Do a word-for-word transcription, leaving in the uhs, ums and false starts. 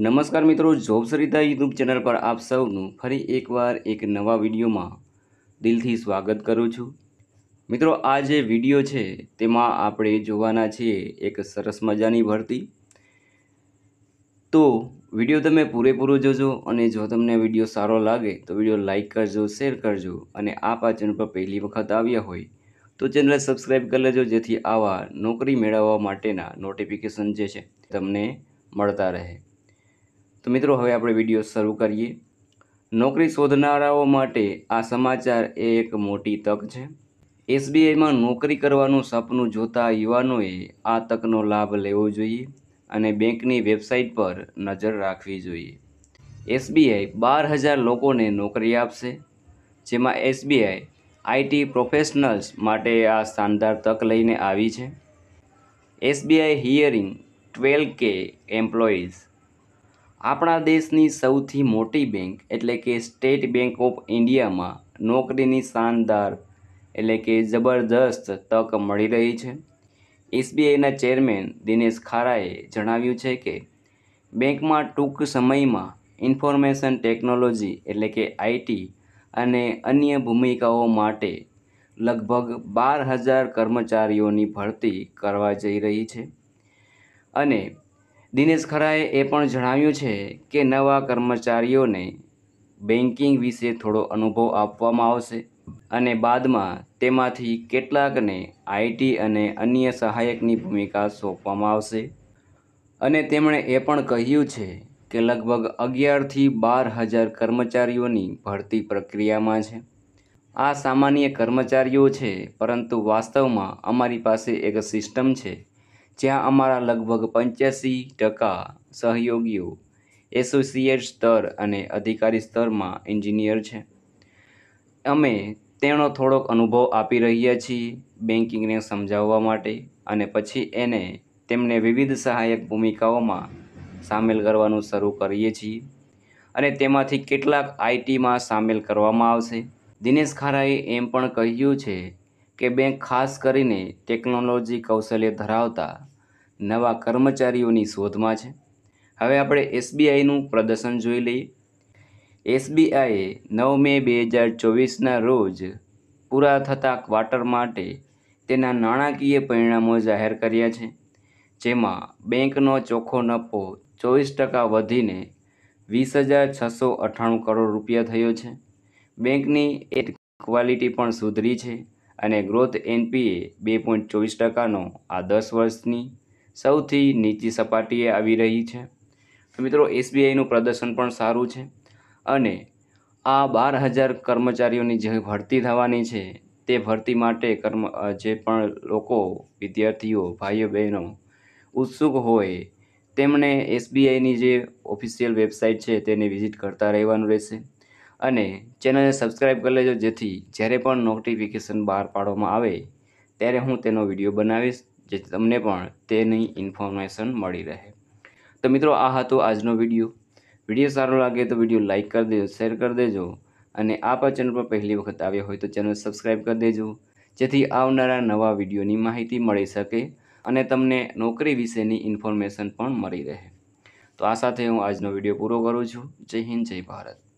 નમસ્કાર મિત્રો, job Sarita YouTube channel પર આપ સૌનું ફરી એકવાર એક નવા વિડીયોમાં દિલથી સ્વાગત કરું છું। મિત્રો, આ જે વિડીયો છે તેમાં આપણે જોવાના છીએ એક સરસ મજાની ભરતી। તો વિડીયો તમે પૂરેપૂરો જોજો અને જો તમને વિડીયો સારો લાગે તો વિડીયો લાઈક કરજો, શેર કરજો અને આપ આ ચેનલ પર પહેલી વખત આવ્યા હોય તો ચેનલ સબસ્ક્રાઈબ કરી લેજો, જેથી આવા નોકરી મેળવવા માટેના નોટિફિકેશન જે છે તમને મળતા રહે। તો મિત્રો, હવે આપણે વિડીયો શરૂ કરીએ। નોકરી શોધનારાઓ માટે આ સમાચાર એ એક મોટી તક છે। એસબીઆઈમાં નોકરી કરવાનું સપનું જોતા યુવાનોએ આ તકનો લાભ લેવો જોઈએ અને બેંકની વેબસાઇટ પર નજર રાખવી જોઈએ। એસબીઆઈ બાર હજાર લોકોને નોકરી આપશે, જેમાં એસબીઆઈ આઈટી પ્રોફેશનલ્સ માટે આ શાનદાર તક લઈને આવી છે। SBI hiring twelve K employees. આપણા દેશની સૌથી મોટી બેંક એટલે કે સ્ટેટ બેંક ઓફ ઇન્ડિયામાં નોકરીની શાનદાર એટલે કે જબરદસ્ત તક મળી રહી છે। એસબીઆઈના ચેરમેન દિનેશ ખારાએ જણાવ્યું છે કે બેંકમાં ટૂંક સમયમાં ઇન્ફોર્મેશન ટેકનોલોજી એટલે કે આઈટી અને અન્ય ભૂમિકાઓ માટે લગભગ બાર હજાર કર્મચારીઓની ભરતી કરવા જઈ રહી છે। અને દિનેશ ખરાએ એ પણ જણાવ્યું છે કે નવા કર્મચારીઓને બેન્કિંગ વિશે થોડો અનુભવ આપવામાં આવશે અને બાદમાં તેમાંથી કેટલાકને આઈટી અને અન્ય સહાયકની ભૂમિકા સોંપવામાં આવશે। અને તેમણે એ પણ કહ્યું છે કે લગભગ અગિયારથી બાર હજાર કર્મચારીઓની ભરતી પ્રક્રિયામાં છે। આ સામાન્ય કર્મચારીઓ છે, પરંતુ વાસ્તવમાં અમારી પાસે એક સિસ્ટમ છે જ્યાં અમારા લગભગ પંચ્યાસી ટકા સહયોગીઓ એસોસિએટ સ્તર અને અધિકારી સ્તરમાં એન્જિનિયર છે। અમે તેનો થોડોક અનુભવ આપી રહ્યા છીએ બેન્કિંગને સમજાવવા માટે અને પછી એને તેમને વિવિધ સહાયક ભૂમિકાઓમાં સામેલ કરવાનું શરૂ કરીએ છીએ અને તેમાંથી કેટલાક આઈટીમાં સામેલ કરવામાં આવશે। દિનેશ ખારાએ એમ પણ કહ્યું છે કે બેંક ખાસ કરીને ટેકનોલોજી કૌશલ્ય ધરાવતા નવા કર્મચારીઓની શોધમાં છે। હવે આપણે એસબીઆઈનું પ્રદર્શન જોઈ લઈએ। એસબીઆઈએ નવ મે બે હજાર ચોવીસના રોજ પૂરા થતા ક્વાર્ટર માટે તેના નાણાકીય પરિણામો જાહેર કર્યા છે, જેમાં બેંકનો ચોખ્ખો નફો ચોવીસ ટકા વધીને વીસ હજાર છસો અઠ્ઠાણું કરોડ રૂપિયા થયો છે। બેંકની એટ ક્વોલિટી પણ સુધરી છે અને ગ્રોથ એનપીએ બે પોઈન્ટ ચોવીસ ટકાનો આ દસ વર્ષની સૌથી નીચી સપાટીએ આવી રહી છે। તો મિત્રો, એસબીઆઈનું પ્રદર્શન પણ સારું છે અને આ બાર હજાર કર્મચારીઓની જે ભરતી થવાની છે તે ભરતી માટે કર્મ જે પણ લોકો વિદ્યાર્થીઓ ભાઈઓ બહેનો ઉત્સુક હોય તેમણે એસબીઆઈની જે ઓફિશિયલ વેબસાઇટ છે તેને વિઝિટ કરતા રહેવાનું રહેશે અને ચેનલને સબસ્ક્રાઈબ કરી લેજો, જેથી જ્યારે પણ નોટિફિકેશન બહાર પાડવામાં આવે ત્યારે હું તેનો વિડીયો બનાવીશ, જેથી તમને પણ તેની ઇન્ફોર્મેશન મળી રહે। તો મિત્રો, આ હતો આજનો વિડીયો। વિડીયો સારો લાગે તો વિડીયો લાઈક કરી દેજો, શેર કરી દેજો અને આપ આ ચેનલ પર પહેલી વખત આવ્યા હોય તો ચેનલ સબસ્ક્રાઈબ કરી દેજો, જેથી આવનારા નવા વિડીયોની માહિતી મળી શકે અને તમને નોકરી વિશેની ઇન્ફોર્મેશન પણ મળી રહે। તો આ સાથે હું આજનો વિડીયો પૂરો કરું છું। જય હિન્દ, જય ભારત।